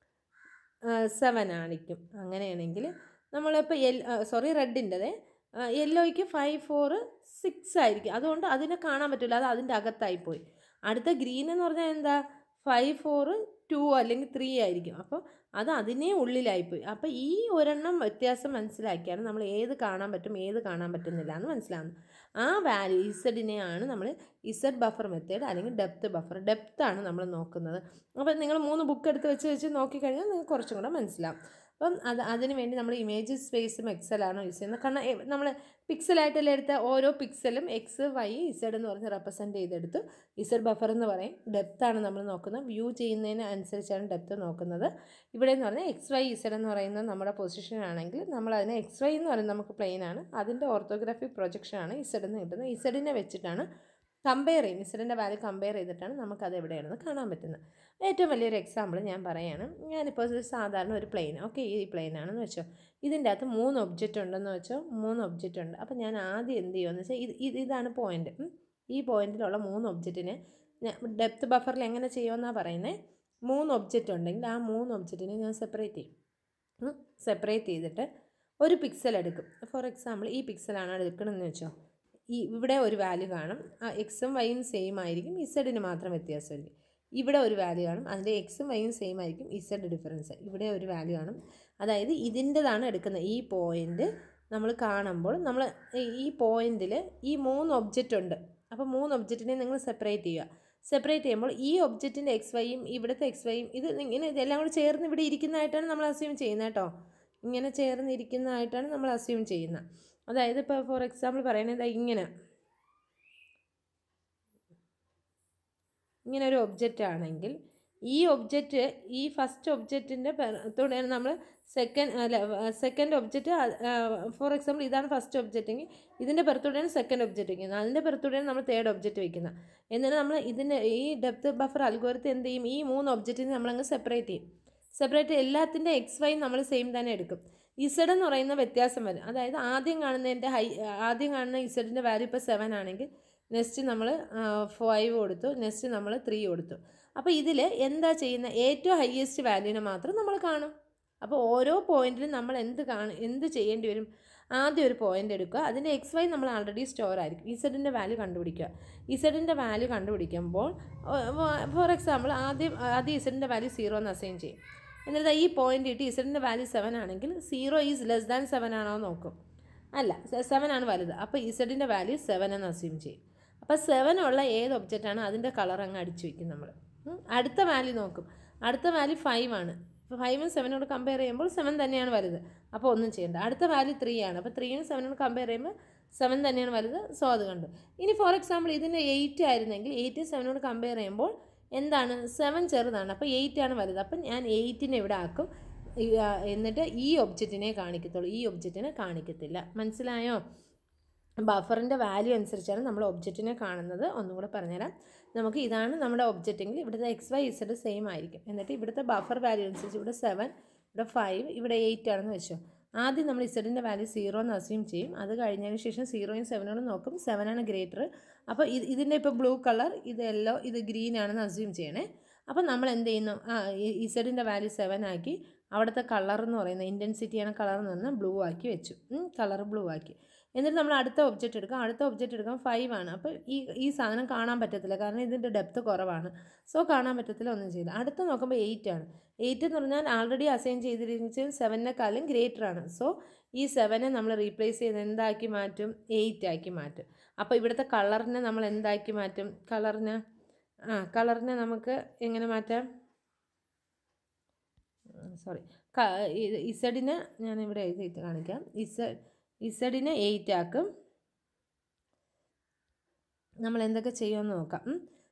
7 ആയിരിക്കും. അങ്ങനെയാണെങ്കിൽ നമ്മളിപ്പോൾ റെഡിൻ്റെത് യെല്ലോയ്ക്ക് 5 4 6 ആയിരിക്കും. അതുകൊണ്ട് അതിനെ കാണാൻ പറ്റില്ല, അത് അതിൻ്റെ അകത്തായിപ്പോയി. അടുത്ത ഗ്രീൻ എന്ന് പറഞ്ഞാൽ എന്താ? 5 4 2 അല്ലെങ്കിൽ 3 ആയിരിക്കും. അപ്പോൾ അത് അതിനെ ഉള്ളിലായിപ്പോയി. അപ്പോൾ ഈ ഒരെണ്ണം വ്യത്യാസം മനസ്സിലാക്കിയാണ് നമ്മൾ ഏത് കാണാൻ പറ്റും ഏത് കാണാൻ പറ്റുന്നില്ല എന്ന് മനസ്സിലാകുന്നത്. ആ വാല്യൂ ഇസഡിനെയാണ് നമ്മൾ ഇസഡ് ബഫർ മെത്തേഡ് അല്ലെങ്കിൽ ഡെപ്ത് ബഫർ. ഡെപ്താണ് നമ്മൾ നോക്കുന്നത്. അപ്പോൾ നിങ്ങൾ 3 ബുക്ക് എടുത്ത് വെച്ച് നോക്കിക്കഴിഞ്ഞാൽ നിങ്ങൾക്ക് കുറച്ചും കൂടെ മനസ്സിലാവും. അപ്പം അതിന് വേണ്ടി നമ്മൾ ഇമേജ് സ്പേസും എക്സലാണോ യൂസ് ചെയ്യുന്നത്? കാരണം നമ്മൾ പിക്സലായിട്ടെല്ലാം എടുത്ത ഓരോ പിക്സലും എക്സ് വൈ ഇസഡ് എന്ന് പറഞ്ഞ് റെപ്രസെൻറ്റ് ചെയ്തെടുത്തു. ഇസഡ് ബഫർ എന്ന് പറയും. ഡെപ്താണ് നമ്മൾ നോക്കുന്നത്. വ്യൂ ചെയ്യുന്നതിന് അനുസരിച്ചാണ് ഡെപ്ത് നോക്കുന്നത്. ഇവിടെ എന്ന് പറഞ്ഞാൽ എക്സ് വൈ ഇസഡ് എന്ന് പറയുന്നത് നമ്മുടെ പൊസിഷൻ ആണെങ്കിൽ നമ്മൾ അതിനെ എക്സ് വൈ എന്ന് പറയുന്നത് നമുക്ക് പ്ലെയിൻ ആണ്. അതിൻ്റെ ഓർത്തോഗ്രാഫിക് പ്രൊജക്ഷനാണ് ഇസഡ് എന്ന് കിട്ടുന്നത്. ഇസഡിനെ വെച്ചിട്ടാണ് കമ്പയർ ചെയ്യും. ഇസഡിൻ്റെ വാല്യൂ കമ്പയർ ചെയ്തിട്ടാണ് നമുക്കത് എവിടെയാണെന്ന് കാണാൻ പറ്റുന്നത്. ഏറ്റവും വലിയൊരു എക്സാമ്പിൾ ഞാൻ പറയുകയാണ്. ഞാനിപ്പോൾ സാധാരണ ഒരു പ്ലെയിൻ, ഓക്കെ, ഈ പ്ലെയിൻ ആണെന്ന് വെച്ചോ. ഇതിൻ്റെ അകത്ത് 3 ഒബ്ജക്റ്റ് ഉണ്ടെന്ന് വെച്ചോ. 3 ഒബ്ജക്റ്റ് ഉണ്ട്. അപ്പോൾ ഞാൻ ആദ്യം എന്ത് ചെയ്യുമെന്ന് വെച്ചാൽ ഇതാണ് പോയിൻ്റ്. ഈ പോയിൻറ്റിലുള്ള 3 ഒബ്ജക്റ്റിനെ ഡെപ്ത് ബഫറിൽ എങ്ങനെ ചെയ്യുമെന്നാണ് പറയുന്നത്. 3 ഒബ്ജക്റ്റ് ഉണ്ടെങ്കിൽ ആ 3 ഒബ്ജക്റ്റിനെ ഞാൻ സെപ്പറേറ്റ് ചെയ്യും. സെപ്പറേറ്റ് ചെയ്തിട്ട് ഒരു പിക്സൽ എടുക്കും. ഫോർ എക്സാമ്പിൾ ഈ പിക്സലാണ് എടുക്കണമെന്ന് വെച്ചോ. ഇവിടെ ഒരു വാല്യൂ കാണും. എക്സും വൈയും സെയിം ആയിരിക്കും, ഇസഡിന് മാത്രം വ്യത്യാസമായിരിക്കും. ഇവിടെ ഒരു വാല്യൂ കാണും, അതിൻ്റെ എക്സും വൈയും സെയിം ആയിരിക്കും, ഇസഡ് ഡിഫറൻസ് ഇവിടെ ഒരു വാല്യൂ കാണും. അതായത് ഇതിൻ്റെതാണ് എടുക്കുന്നത്. ഈ പോയിൻ്റ് നമ്മൾ കാണുമ്പോൾ നമ്മൾ ഈ പോയിന്റിൽ ഈ 3 ഒബ്ജക്റ്റ് ഉണ്ട്. അപ്പോൾ 3 ഒബ്ജക്റ്റിനെ നിങ്ങൾ സെപ്പറേറ്റ് ചെയ്യുക. സെപ്പറേറ്റ് ചെയ്യുമ്പോൾ ഈ ഒബ്ജക്റ്റിൻ്റെ എക്സ് വൈയും ഇവിടുത്തെ എക്സ് വൈയും ഇതെല്ലാം കൂടി ചേർന്ന് ഇവിടെ ഇരിക്കുന്നതായിട്ടാണ് നമ്മൾ അസ്യൂം ചെയ്യുന്നത് കേട്ടോ. ഇങ്ങനെ ചേർന്നിരിക്കുന്നതായിട്ടാണ് നമ്മൾ അസ്യൂം ചെയ്യുന്നത്. അതായത് ഇപ്പോൾ ഫോർ എക്സാമ്പിൾ പറയുന്നത് ഇങ്ങനെ ഒരു ഒബ്ജക്റ്റ് ആണെങ്കിൽ ഈ ഒബ്ജക്റ്റ് ഈ ഫസ്റ്റ് ഒബ്ജക്റ്റിൻ്റെ പുറത്തൂടെയാണ് നമ്മൾ സെക്കൻഡ് ഒബ്ജക്റ്റ്, ഫോർ എക്സാമ്പിൾ ഇതാണ് ഫസ്റ്റ് ഒബ്ജക്റ്റ് എങ്കിൽ ഇതിൻ്റെ പുറത്തൂടെയാണ് സെക്കൻഡ് ഒബ്ജക്റ്റ് വയ്ക്കുന്നത്, അതിൻ്റെ പുറത്തൂടെയാണ് നമ്മൾ തേർഡ് ഒബ്ജക്റ്റ് വയ്ക്കുന്നത്. എന്നിട്ട് നമ്മൾ ഈ ഡെപ്ത് ബഫർ അൽഗോരിതം എന്ത് ചെയ്യും, ഈ 3 ഒബ്ജക്റ്റിനെ നമ്മളങ്ങ് സെപ്പറേറ്റ് ചെയ്യും. സെപ്പറേറ്റ് എല്ലാത്തിൻ്റെ എക്സ് വൈ നമ്മൾ സെയിം തന്നെ എടുക്കും. ഇസഡ് എന്ന് പറയുന്ന വ്യത്യാസം വരും. അതായത് ആദ്യം കാണുന്ന ഇസഡിൻ്റെ വാല്യൂ ഇപ്പോൾ 7 ആണെങ്കിൽ നെക്സ്റ്റ് നമ്മൾ 5 കൊടുത്തു, നെക്സ്റ്റ് നമ്മൾ 3 കൊടുത്തു. അപ്പോൾ ഇതിൽ എന്താ ചെയ്യുന്നത്, ഏറ്റവും ഹയസ്റ്റ് വാല്യൂവിനെ മാത്രം നമ്മൾ കാണും. അപ്പോൾ ഓരോ പോയിന്റിലും നമ്മൾ എന്ത് ചെയ്യേണ്ടി വരും, ആദ്യം ഒരു പോയിന്റ് എടുക്കുക, അതിൻ്റെ എക്സ് വൈ നമ്മൾ ആൾറെഡി സ്റ്റോർ ആയിരിക്കും, ഇസഡിൻ്റെ വാല്യൂ കണ്ടുപിടിക്കുക. ഇസഡിൻ്റെ വാല്യൂ കണ്ടുപിടിക്കുമ്പോൾ ഫോർ എക്സാമ്പിൾ ആദ്യം ഇസഡിൻ്റെ വാല്യൂ 0 എന്ന് അസൈൻ ചെയ്യും. എന്നിട്ട് ഈ പോയിന്റ് ഇട്ട് ഇസഡിൻ്റെ വാല്യൂ 7 ആണെങ്കിൽ 0 ഈസ് ലെസ് ദാൻ 7 ആണോ നോക്കും. അല്ല, 7 ആണ് വലുത്. അപ്പോൾ ഇസഡിൻ്റെ വാല്യൂ 7 എന്ന് അസ്യൂം ചെയ്യും. അപ്പോൾ 7 ഉള്ള ഏത് ഒബ്ജക്റ്റാണ് അതിൻ്റെ കളർ അങ്ങ് അടിച്ചു വയ്ക്കും നമ്മൾ. അടുത്ത വാല്യൂ നോക്കും, അടുത്ത വാല്യൂ 5 ആണ്. അപ്പോൾ 5ഉം 7നോട് കമ്പയർ ചെയ്യുമ്പോൾ 7 തന്നെയാണ് വലുത്, അപ്പോൾ ഒന്നും ചെയ്യേണ്ട. അടുത്ത വാല്യൂ 3 ആണ്, അപ്പോൾ 3ഉം 7നോട് കമ്പയർ ചെയ്യുമ്പോൾ 7 തന്നെയാണ് വലുത്, സോ അത് കണ്ടു. ഇനി ഫോർ എക്സാമ്പിൾ ഇതിൻ്റെ 8 ആയിരുന്നെങ്കിൽ 8ഉം 7നോട് കമ്പയർ ചെയ്യുമ്പോൾ എന്താണ്, 7 ചെറുതാണ്, അപ്പോൾ 8 ആണ് വലുത്, അപ്പം ഞാൻ 8നെ ഇവിടെ ആക്കും. എന്നിട്ട് ഈ ഒബ്ജക്റ്റിനെ കാണിക്കത്തുള്ളൂ, ഈ ഒബ്ജക്റ്റിനെ കാണിക്കത്തില്ല. മനസ്സിലായോ? ബഫറിൻ്റെ വാല്യൂ അനുസരിച്ചാണ് നമ്മൾ ഒബ്ജക്റ്റിനെ കാണുന്നത്. ഒന്നും കൂടെ പറഞ്ഞുതരാം. നമുക്ക് ഇതാണ് നമ്മുടെ ഒബ്ജക്റ്റെങ്കിൽ ഇവിടുത്തെ എക്സ് വൈ ഇസഡ് സെയിം ആയിരിക്കും. എന്നിട്ട് ഇവിടുത്തെ ബഫർ വാല്യൂ അനുസരിച്ച് ഇവിടെ 7, ഇവിടെ 5, ഇവിടെ 8 ആണെന്ന് വെച്ചോ. ആദ്യം നമ്മൾ ഇസഡിൻ്റെ വാല്യൂ 0 എന്ന് അസ്യൂം ചെയ്യും. അത് കഴിഞ്ഞതിന് ശേഷം 0ഉം 7നോടും നോക്കും, 7 ആണ് ഗ്രേറ്റർ. അപ്പോൾ ഇതിൻ്റെ ഇപ്പോൾ ബ്ലൂ കളർ, ഇത് യെല്ലോ, ഇത് ഗ്രീൻ ആണെന്ന് അസ്യൂം ചെയ്യണേ. അപ്പോൾ നമ്മൾ എന്ത് ചെയ്യുന്നു, ഇസഡിൻ്റെ വാല്യൂ 7 ആക്കി, അവിടുത്തെ കളർ എന്ന് പറയുന്നത് ഇൻറ്റൻസിറ്റിയാണ് കളർ എന്ന് പറഞ്ഞാൽ ബ്ലൂ ആക്കി വെച്ചു, കളർ ബ്ലൂ ആക്കി. എന്നിട്ട് നമ്മൾ അടുത്ത ഒബ്ജക്റ്റ് എടുക്കാം, അടുത്ത ഒബ്ജക്റ്റ് എടുക്കാം 5 ആണ്. അപ്പോൾ ഈ സാധനം കാണാൻ പറ്റത്തില്ല, കാരണം ഇതിൻ്റെ ഡെപ്ത് കുറവാണ്, സോ കാണാൻ പറ്റത്തില്ല, ഒന്നും ചെയ്യില്ല. അടുത്ത് നോക്കുമ്പോൾ 8 ആണ്. 8 എന്ന് പറഞ്ഞാൽ ആൾറെഡി അസൈൻ ചെയ്തിരിക്കുന്നത് 7നെക്കാളും ഗ്രേറ്റർ ആണ്. സോ ഈ 7നെ നമ്മൾ റീപ്ലേസ് ചെയ്ത് എന്താക്കി മാറ്റും, 8 ആക്കി മാറ്റും. അപ്പോൾ ഇവിടുത്തെ കളറിനെ നമ്മൾ എന്താക്കി മാറ്റും, കളറിനെ നമുക്ക് എങ്ങനെ മാറ്റാം, സോറി, ഇസഡിനെ ഞാനിവിടെ എഴുതിയിട്ട് കാണിക്കാം. ഇസഡിനെ 8 ആക്കും. നമ്മൾ എന്തൊക്കെ ചെയ്യുമെന്ന് നോക്കാം.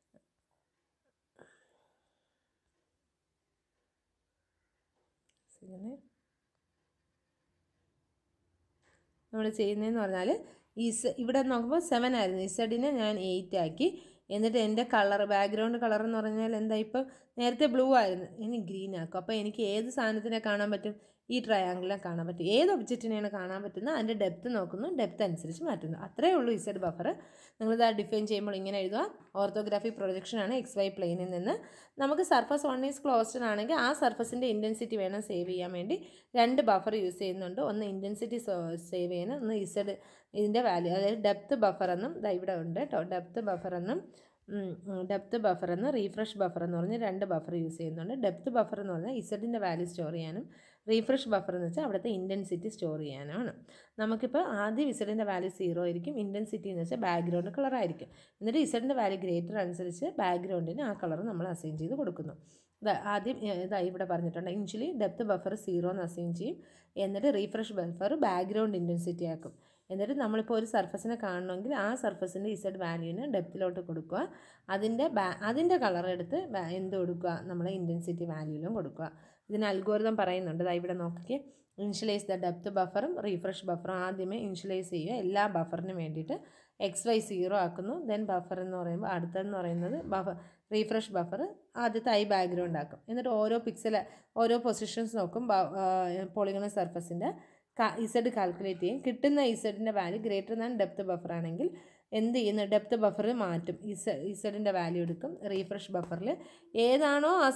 നമ്മൾ ചെയ്യുന്നതെന്ന് പറഞ്ഞാൽ ഇവിടെ നോക്കുമ്പോൾ 7 ആയിരുന്നു, ഇസഡിനെ ഞാൻ 8 ആക്കി. എന്നിട്ട് എൻ്റെ കളർ, ബാക്ക്ഗ്രൗണ്ട് കളർ എന്ന് പറഞ്ഞാൽ എന്താ, ഇപ്പോൾ നേരത്തെ ബ്ലൂ ആയിരുന്നു, ഇനി ഗ്രീൻ ആക്കും. അപ്പോൾ എനിക്ക് ഏത് സാധനത്തിനെ കാണാൻ പറ്റും, ഈ ട്രയാങ്കിളിനെ കാണാൻ പറ്റും. ഏത് ഒബ്ജക്റ്റിനെയാണ് കാണാൻ പറ്റുന്നത്, അതിൻ്റെ ഡെപ്ത് നോക്കുന്നു, ഡെപ്ത് അനുസരിച്ച് മാറ്റുന്നു. അത്രയേ ഉള്ളൂ ഇസഡ് ബഫർ. നിങ്ങളിത് ഡിഫൈൻ ചെയ്യുമ്പോൾ ഇങ്ങനെ എഴുതുക. ഓർത്തോഗ്രാഫിക് പ്രൊജക്ഷനാണ് എക്സ് വൈ പ്ലെയിനിൽ നിന്ന്. നമുക്ക് സർഫസ് 1 ഈസ് ക്ലോസ്ഡ് ആണെങ്കിൽ ആ സർഫസിൻ്റെ ഇൻറ്റൻസിറ്റി വേണം സേവ് ചെയ്യാൻ വേണ്ടി 2 ബഫർ യൂസ് ചെയ്യുന്നുണ്ട്. ഒന്ന് ഇൻറ്റൻസിറ്റി സേവ് ചെയ്യാൻ, ഒന്ന് ഇസഡ് ഇതിൻ്റെ വാല്യൂ, അതായത് ഡെപ്ത് ബഫർ എന്നും ഇവിടെ ഉണ്ട് കേട്ടോ. ഡെപ്ത് ബഫർ എന്നും റീഫ്രഷ് ബഫർ എന്ന് പറഞ്ഞ് 2 ബഫർ യൂസ് ചെയ്യുന്നുണ്ട്. ഡെപ്ത് ബഫർ എന്ന് പറഞ്ഞാൽ ഇസഡിൻ്റെ വാല്യൂ സ്റ്റോർ ചെയ്യാനും, റീഫ്രഷ് ബഫർ എന്ന് വെച്ചാൽ അവിടുത്തെ ഇൻറ്റൻസിറ്റി സ്റ്റോർ ചെയ്യാനാണ്. നമുക്കിപ്പോൾ ആദ്യം ഇസഡിൻ്റെ വാല്യൂ 0 ആയിരിക്കും, ഇൻറ്റൻസിറ്റി എന്ന് വെച്ചാൽ ബാക്ക്ഗ്രൗണ്ട് കളർ ആയിരിക്കും. എന്നിട്ട് ഇസഡിൻ്റെ വാല്യൂ ഗ്രേറ്റർ അനുസരിച്ച് ബാക്ക്ഗ്രൗണ്ടിന് ആ കളർ നമ്മൾ അസൈൻ ചെയ്ത് കൊടുക്കുന്നു. ആദ്യം ഇവിടെ പറഞ്ഞിട്ടുണ്ട്, ഇനിഷ്യലി ഡെപ്ത് ബഫർ 0 എന്ന് അസൈൻ ചെയ്യും. എന്നിട്ട് റീഫ്രഷ് ബഫർ ബാക്ക്ഗ്രൗണ്ട് ഇൻറ്റൻസിറ്റി ആക്കും. എന്നിട്ട് നമ്മളിപ്പോൾ ഒരു സർഫസിനെ കാണണമെങ്കിൽ ആ സർഫസിൻ്റെ ഇസഡ് വാല്യൂവിന് ഡെപ്തിലോട്ട് കൊടുക്കുക. അതിൻ്റെ കളർ എടുത്ത് എന്ത് കൊടുക്കുക, നമ്മളെ ഇൻറ്റൻസിറ്റി വാല്യൂവിലും കൊടുക്കുക. ഇതിന് അൽഗോരിതം പറയുന്നുണ്ട്. ഇവിടെ നോക്കിക്കേ, ഇനിഷ്യലൈസ് ദ ഡെപ്ത് ബഫറും റീഫ്രഷ് ബഫറും ആദ്യമേ ഇനിഷ്യലൈസ് ചെയ്യുക. എല്ലാ ബഫറിനും വേണ്ടിയിട്ട് എക്സ് വൈ 0 ആക്കുന്നു. ദെൻ ബഫർ എന്ന് പറയുമ്പോൾ അടുത്തെന്ന് പറയുന്നത് റീഫ്രഷ് ബഫർ ആദ്യത്തെ ഐ ബാക്ക്ഗ്രൗണ്ട് ആക്കും. എന്നിട്ട് ഓരോ പൊസിഷൻസ് നോക്കും. പോളിഗണൽ സർഫസിൻ്റെ ഇസഡ് കാൽക്കുലേറ്റ് ചെയ്യും. കിട്ടുന്ന ഇസഡിൻ്റെ value greater than depth buffer ആണെങ്കിൽ എന്ത് ചെയ്യുന്നു, ഡെപ്ത് ബഫറിൽ മാറ്റും, ഇസഡിൻ്റെ വാല്യൂ എടുക്കും. റീഫ്രഷ് ബഫറിൽ ഏതാണോ ആ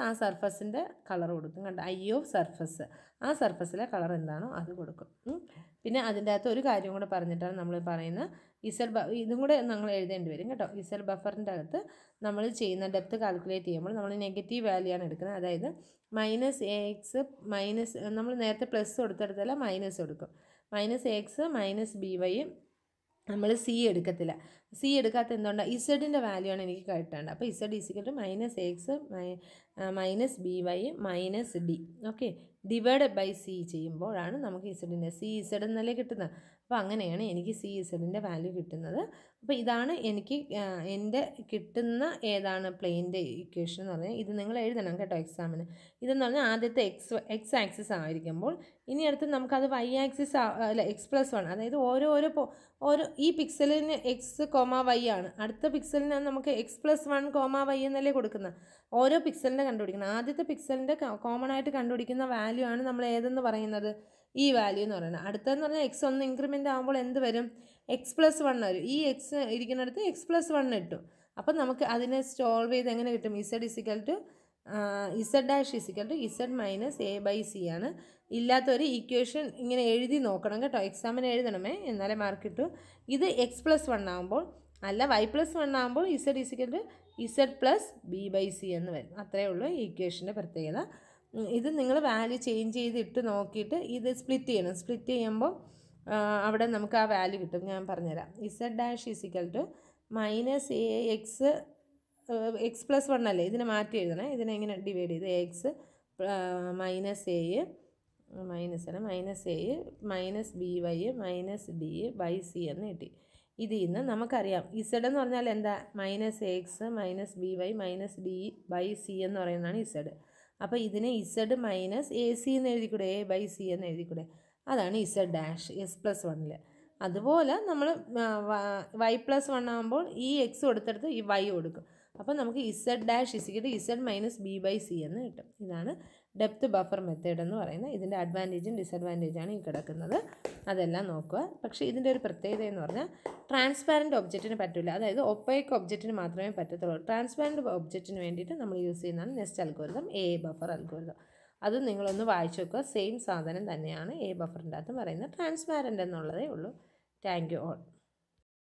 സർഫസിൻ്റെ കളർ കൊടുക്കും. കണ്ട, ഐ ഓഫ് സർഫസ്, ആ സർഫസിലെ കളർ എന്താണോ അത് കൊടുക്കും. പിന്നെ അതിൻ്റെ അകത്ത് ഒരു കാര്യം കൂടെ പറഞ്ഞിട്ടാണ് നമ്മൾ പറയുന്നത്, ഇതും കൂടെ നമ്മൾ എഴുതേണ്ടി വരും കേട്ടോ. ഇസഡ് ബഫറിൻ്റെ അകത്ത് നമ്മൾ ചെയ്യുന്ന ഡെപ്ത് കാൽക്കുലേറ്റ് ചെയ്യുമ്പോൾ നമ്മൾ നെഗറ്റീവ് വാല്യൂ ആണ് എടുക്കുന്നത്. അതായത് -ax നമ്മൾ നേരത്തെ പ്ലസ് കൊടുത്തെടുത്തല്ല മൈനസ് കൊടുക്കും. -ax -by നമ്മൾ സി എടുക്കത്തില്ല. സി എടുക്കാത്ത എന്തുകൊണ്ടാണ്? ഇസഡിൻ്റെ വാല്യൂ ആണ് എനിക്ക് കിട്ടേണ്ടത്. അപ്പോൾ Z is equal -ax -by -d okay divide by C ചെയ്യുമ്പോഴാണ് നമുക്ക് ഇസഡിൻ്റെ ഇസഡ് എന്നല്ലേ കിട്ടുന്നത്. അപ്പോൾ അങ്ങനെയാണ് എനിക്ക് ഇസഡിൻ്റെ വാല്യൂ കിട്ടുന്നത്. അപ്പോൾ ഇതാണ് എനിക്ക് എൻ്റെ കിട്ടുന്ന ഏതാണ് പ്ലെയിൻ്റെ ഇക്വേഷൻ എന്ന് പറഞ്ഞാൽ. ഇത് നിങ്ങൾ എഴുതണം കേട്ടോ എക്സാമിന്. ഇതെന്ന് പറഞ്ഞാൽ ആദ്യത്തെ എക്സ് ആക്സിസ് ആയിരിക്കുമ്പോൾ ഇനി അടുത്ത് നമുക്കത് വൈ ആക്സിസ് അല്ല x+1, അതായത് ഓരോ ഈ പിക്സലിന് എക്സ് വൈ ആണ്, അടുത്ത പിക്സലിന് നമുക്ക് x+1 വൈ എന്നല്ലേ കൊടുക്കുന്നത്. ഓരോ പിക്സലിനെ കണ്ടുപിടിക്കണം. ആദ്യത്തെ പിക്സലിൻ്റെ കോമൺ ആയിട്ട് കണ്ടുപിടിക്കുന്ന വാല്യൂ ആണ് നമ്മൾ ഏതെന്ന് പറയുന്നത്, ഈ വാല്യൂ എന്ന് പറയുന്നത്. അടുത്തതെന്ന് പറഞ്ഞാൽ x ഒന്ന് ഇൻക്രിമെൻ്റ് ആകുമ്പോൾ എന്ത് വരും? x+1 വരും. ഈ എക്സ് ഇരിക്കുന്നിടത്ത് x+1 ഇട്ടു. അപ്പം നമുക്ക് അതിനെ സോൾവ് ചെയ്ത് എങ്ങനെ കിട്ടും? z -a/z ആണ്. ഇല്ലാത്തൊരു ഈക്വേഷൻ ഇങ്ങനെ എഴുതി നോക്കണം കേട്ടോ, എക്സാമിന് എഴുതണമേ, എന്നാലേ മാർക്ക് കിട്ടൂ. ഇത് x+1 ആകുമ്പോൾ അല്ല y+1 ആകുമ്പോൾ z+b/c എന്ന് വരും. അത്രയേ ഉള്ളൂ ഈ ഈക്വേഷൻ്റെ പ്രത്യേകത. ഇത് നിങ്ങൾ വാല്യൂ ചേഞ്ച് ചെയ്തിട്ട് നോക്കിയിട്ട് ഇത് സ്പ്ലിറ്റ് ചെയ്യണം. സ്പ്ലിറ്റ് ചെയ്യുമ്പോൾ അവിടെ നമുക്ക് ആ വാല്യൂ കിട്ടും. ഞാൻ പറഞ്ഞുതരാം. z' -ax x+1 അല്ലേ, ഇതിനെ മാറ്റി എഴുതണേ. ഇതിനെ ഇങ്ങനെ ഡിവൈഡ് ചെയ്ത് ax -a -a -by -d/c എന്ന് കിട്ടി. ഇതിൽ നിന്ന് നമുക്കറിയാം z എന്ന് പറഞ്ഞാൽ എന്താ? -ax -by -d/c എന്ന് പറയുന്നതാണ് z. അപ്പോൾ ഇതിനെ z -ac എന്ന് എഴുതിക്കൂടെ, a/c എന്ന് എഴുതിക്കൂടെ, അതാണ് z' s+1. അതുപോലെ നമ്മൾ y+1 ആകുമ്പോൾ ഈ x കൊടുത്തെടുത്ത് ഈ y കൊടുക്കും. അപ്പോൾ നമുക്ക് z' z -b/c എന്ന് കിട്ടും. ഇതാണ് ഡെപ്ത് ബഫർ മെത്തേഡ് എന്ന് പറയുന്നത്. ഇതിൻ്റെ അഡ്വാൻറ്റേജും ഡിസഡ്വാൻറ്റേജാണ് ഈ കിടക്കുന്നത്, അതെല്ലാം നോക്കുക. പക്ഷേ ഇതിൻ്റെ ഒരു പ്രത്യേകത എന്ന് പറഞ്ഞാൽ ട്രാൻസ്പാരൻറ്റ് ഒബ്ജക്റ്റിന് പറ്റില്ല, അതായത് ഒപ്പൈക്ക് ഒബ്ജക്റ്റിന് മാത്രമേ പറ്റത്തുള്ളൂ. ട്രാൻസ്പാരൻറ്റ് ഒബ്ജക്റ്റിന് വേണ്ടിയിട്ട് നമ്മൾ യൂസ് ചെയ്യുന്നതാണ് നെസ്റ്റ് അൽഗോരിതം, എ ബഫർ അൽഗോരിതം. അത് നിങ്ങളൊന്ന് വായിച്ചു നോക്കുക. സെയിം സാധനം തന്നെയാണ് എ ബഫറിൻ്റെ അകത്ത് പറയുന്നത്, ട്രാൻസ്പാരൻ്റ് എന്നുള്ളതേ ഉള്ളൂ. Thank you all.